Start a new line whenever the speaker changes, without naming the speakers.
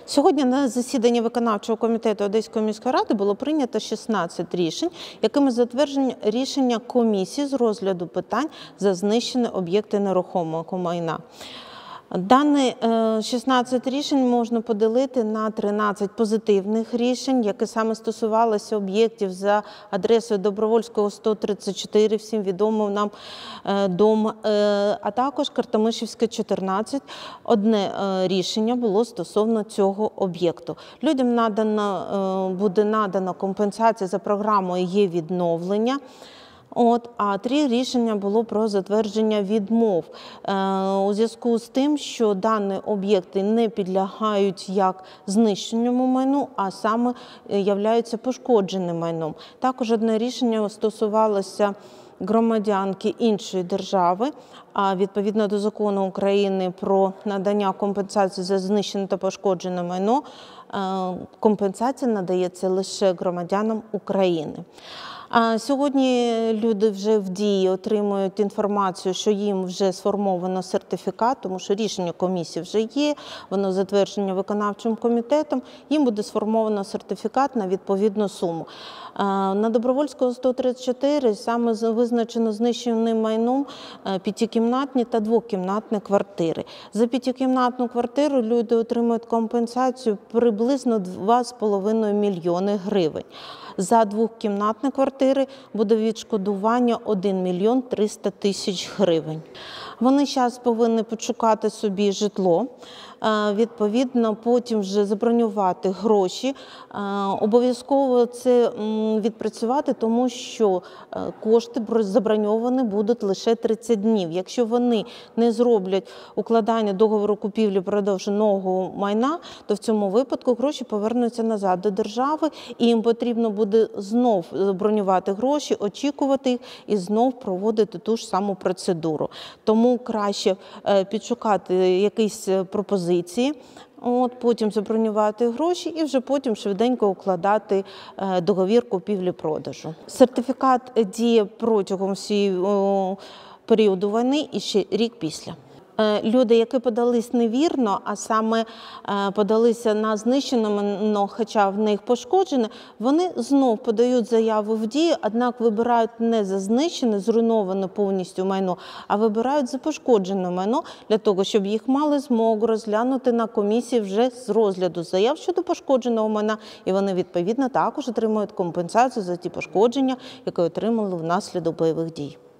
Сьогодні на засіданні виконавчого комітету Одеської міської ради було прийнято 16 рішень, якими затверджені рішення комісії з розгляду питань за знищені об'єкти нерухомого майна. Дані 16 рішень можна поділити на 13 позитивних рішень, які саме стосувалися об'єктів за адресою Добровольського, 134, всім відомий нам дом, а також Картамишівська, 14. Одне рішення було стосовно цього об'єкту. Людям буде надана компенсація за програмою «Є-відновлення». А 3 рішення було про затвердження відмов у зв'язку з тим, що дані об'єкти не підлягають як знищенню майну, а саме являються пошкодженим майном. Також одне рішення стосувалося громадянки іншої держави, а відповідно до закону України про надання компенсації за знищене та пошкоджене майно, компенсація надається лише громадянам України. Сьогодні люди вже в дії отримують інформацію, що їм вже сформовано сертифікат, тому що рішення комісії вже є, воно затверджено виконавчим комітетом, їм буде сформовано сертифікат на відповідну суму. На Добровольського, 134 саме визначено знищеним майном 5-кімнатні та 2-кімнатні квартири. За 5-кімнатну квартиру люди отримують компенсацію приблизно 2,5 мільйони гривень. За 2-кімнатні квартири буде відшкодування 1 мільйон 300 тисяч гривень. Вони зараз повинні почекати собі житло, відповідно, потім вже забронювати гроші. Обов'язково це відпрацювати, тому що кошти заброньовані будуть лише 30 днів. Якщо вони не зроблять укладання договору купівлі-продажу нового майна, то в цьому випадку гроші повернуться назад до держави, і їм потрібно буде знов бронювати гроші, очікувати їх і знов проводити ту ж саму процедуру. Тому краще підшукати якісь пропозиції, потім забронювати гроші і вже потім швиденько укладати договір купівлі-продажу. Сертифікат діє протягом всього періоду війни і ще рік після. Люди, які подались невірно, а саме подалися на знищене майно, хоча в них пошкоджене, вони знов подають заяву в дію, однак вибирають не за знищене, зруйноване повністю майно, а вибирають за пошкоджене майно, для того, щоб їх мали змогу розглянути на комісії вже з розгляду заяв щодо пошкодженого майна, і вони відповідно також отримують компенсацію за ті пошкодження, які отримали внаслідок бойових дій.